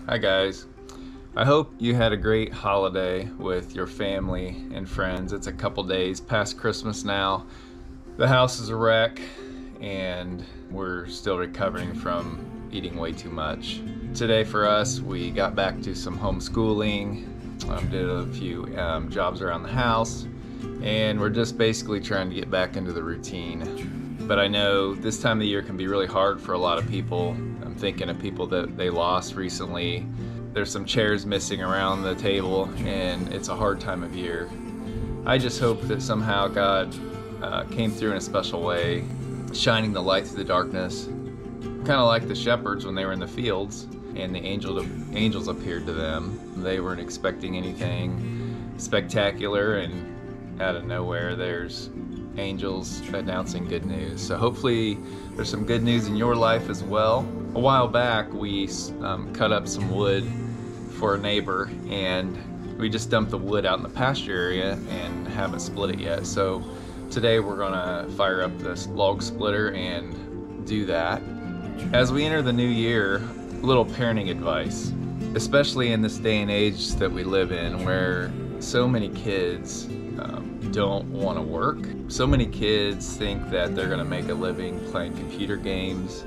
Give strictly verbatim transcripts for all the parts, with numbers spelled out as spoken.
Hi guys. I hope you had a great holiday with your family and friends. It's a couple days past Christmas now. The house is a wreck and we're still recovering from eating way too much. Today for us, we got back to some homeschooling, um, did a few um, jobs around the house, and we're just basically trying to get back into the routine. But I know this time of the year can be really hard for a lot of people. I'm thinking of people that they lost recently. There's some chairs missing around the table and it's a hard time of year. I just hope that somehow God uh, came through in a special way, shining the light through the darkness, kind of like the shepherds when they were in the fields and the angel, angels appeared to them. They weren't expecting anything spectacular, and out of nowhere there's angels announcing good news. So hopefully there's some good news in your life as well. A while back we um, cut up some wood for a neighbor, and we just dumped the wood out in the pasture area and haven't split it yet. So today we're gonna fire up this log splitter and do that. As we enter the new year, a little parenting advice, especially in this day and age that we live in where so many kids um, don't want to work. So many kids think that they're going to make a living playing computer games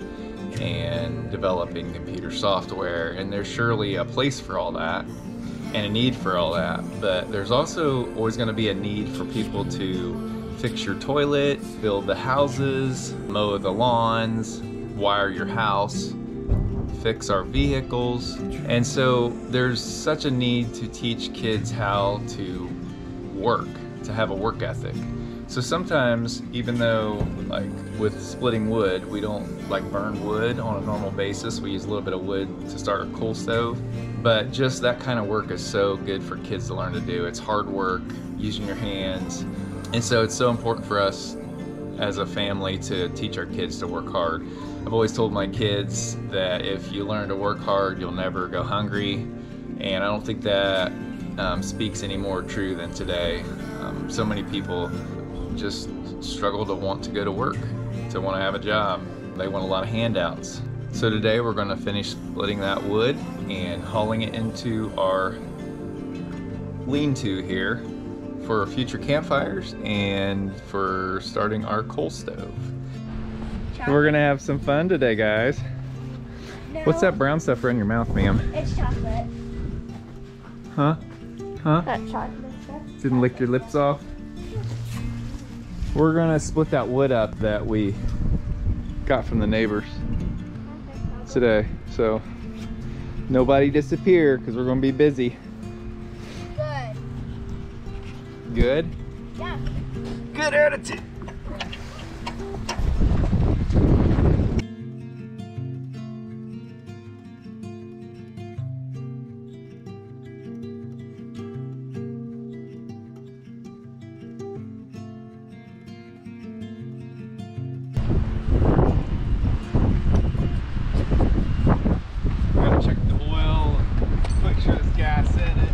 and developing computer software, and there's surely a place for all that and a need for all that, but there's also always going to be a need for people to fix your toilet, build the houses, mow the lawns, wire your house, fix our vehicles. And so there's such a need to teach kids how to work, to have a work ethic. So sometimes, even though like with splitting wood, we don't like burn wood on a normal basis, we use a little bit of wood to start a coal stove, but just that kind of work is so good for kids to learn to do. It's hard work, using your hands, and so it's so important for us as a family to teach our kids to work hard. I've always told my kids that if you learn to work hard, you'll never go hungry, and I don't think that um, speaks any more true than today. Um, so many people just struggle to want to go to work, to want to have a job. They want a lot of handouts. So today we're going to finish splitting that wood and hauling it into our lean-to here for future campfires and for starting our coal stove. Chocolate. We're gonna have some fun today, guys. No. What's that brown stuff right in your mouth, ma'am? It's chocolate. Huh? Huh? That chocolate stuff. Didn't lick your lips off? We're gonna split that wood up that we got from the neighbors today. So nobody disappear because we're gonna be busy. Good. Good? Yeah. Good attitude. Gotta check the oil, make sure there's gas in it.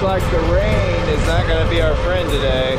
like the rain is not going to be our friend today.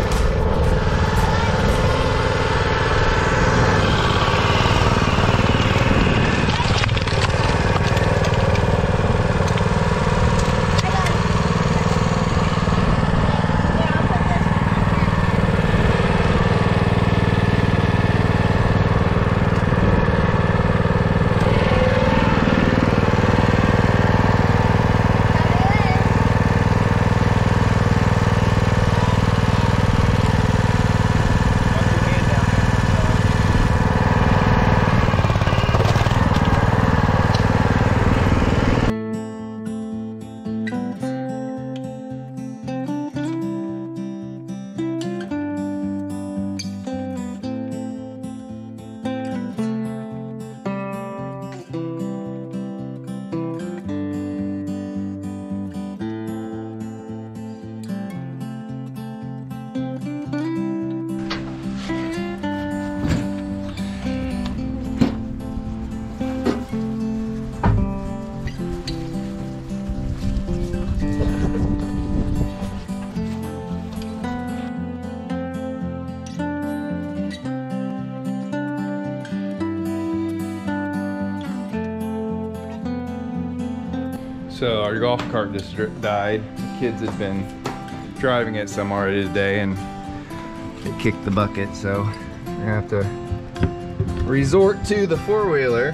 So our golf cart just died. The kids had been driving it somewhere today and it kicked the bucket, so we're gonna have to resort to the four-wheeler,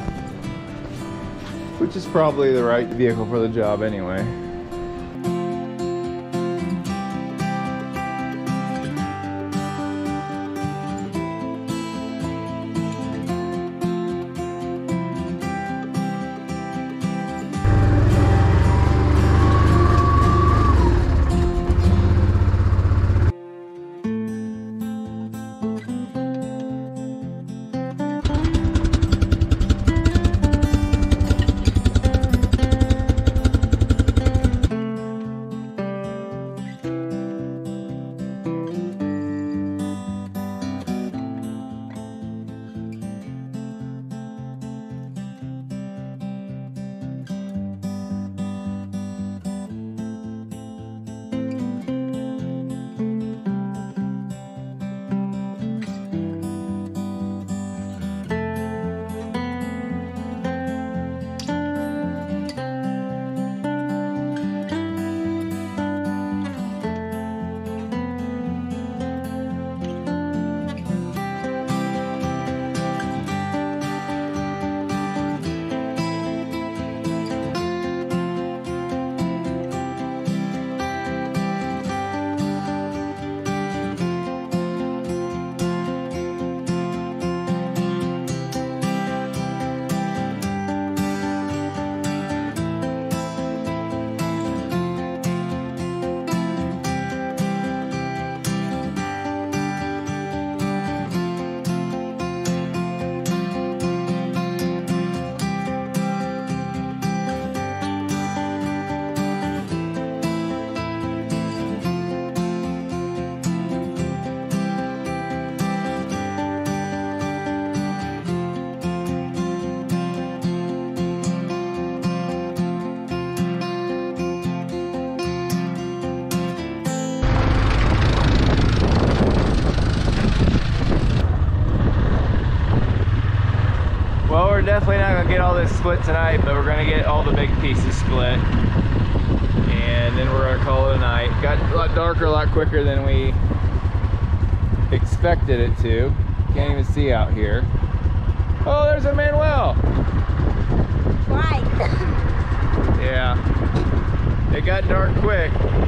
which is probably the right vehicle for the job anyway. Well, we're definitely not gonna get all this split tonight, but we're gonna get all the big pieces split. And then we're gonna call it a night. Got a lot darker, a lot quicker than we expected it to. Can't even see out here. Oh, there's a Manuel. Right. Yeah. It got dark quick.